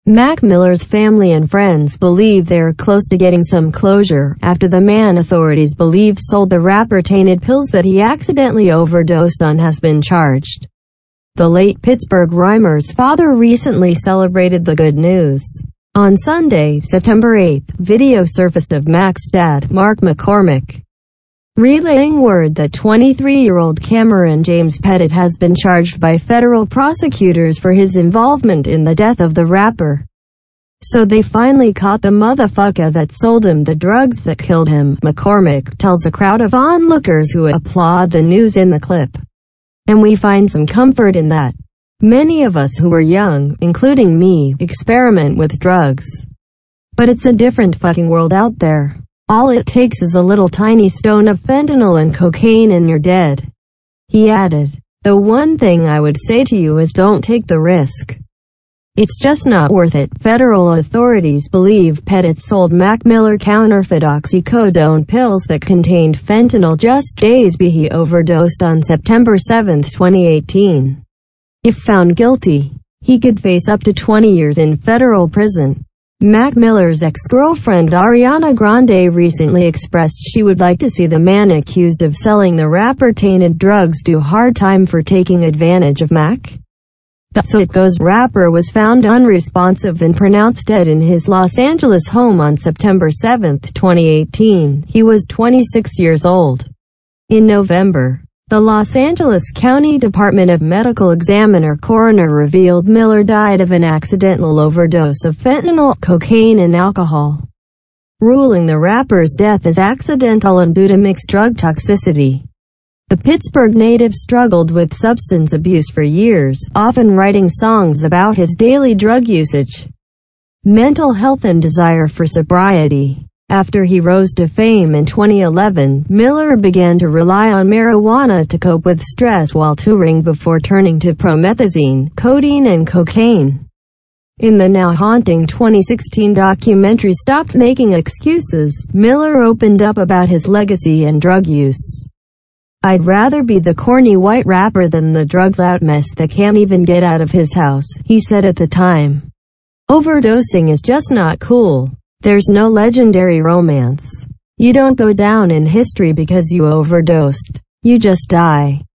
Mac Miller's family and friends believe they're close to getting some closure after the man authorities believe sold the rapper tainted pills that he accidentally overdosed on has been charged. The late Pittsburgh rhymer's father recently celebrated the good news. On Sunday, September 8, video surfaced of Mac's dad, Mark McCormick, relaying word that 23-year-old Cameron James Pettit has been charged by federal prosecutors for his involvement in the death of the rapper. So they finally caught the motherfucker that sold him the drugs that killed him, McCormick tells a crowd of onlookers who applaud the news in the clip. And we find some comfort in that. Many of us who were young, including me, experiment with drugs. But it's a different fucking world out there. All it takes is a little tiny stone of fentanyl and cocaine and you're dead. He added, "The one thing I would say to you is don't take the risk. It's just not worth it." Federal authorities believe Pettit sold Mac Miller counterfeit oxycodone pills that contained fentanyl just days before he overdosed on September 7, 2018. If found guilty, he could face up to 20 years in federal prison. Mac Miller's ex-girlfriend Ariana Grande recently expressed she would like to see the man accused of selling the rapper tainted drugs do hard time for taking advantage of Mac. The So It Goes rapper was found unresponsive and pronounced dead in his Los Angeles home on September 7, 2018. He was 26 years old. In November, the Los Angeles County Department of Medical Examiner coroner revealed Miller died of an accidental overdose of fentanyl, cocaine and alcohol, ruling the rapper's death as accidental and due to mixed drug toxicity. The Pittsburgh native struggled with substance abuse for years, often writing songs about his daily drug usage, mental health and desire for sobriety. After he rose to fame in 2011, Miller began to rely on marijuana to cope with stress while touring before turning to promethazine, codeine and cocaine. In the now haunting 2016 documentary Stop Making Excuses, Miller opened up about his legacy and drug use. "I'd rather be the corny white rapper than the drugged-out mess that can't even get out of his house," he said at the time. "Overdosing is just not cool. There's no legendary romance. You don't go down in history because you overdosed. You just die."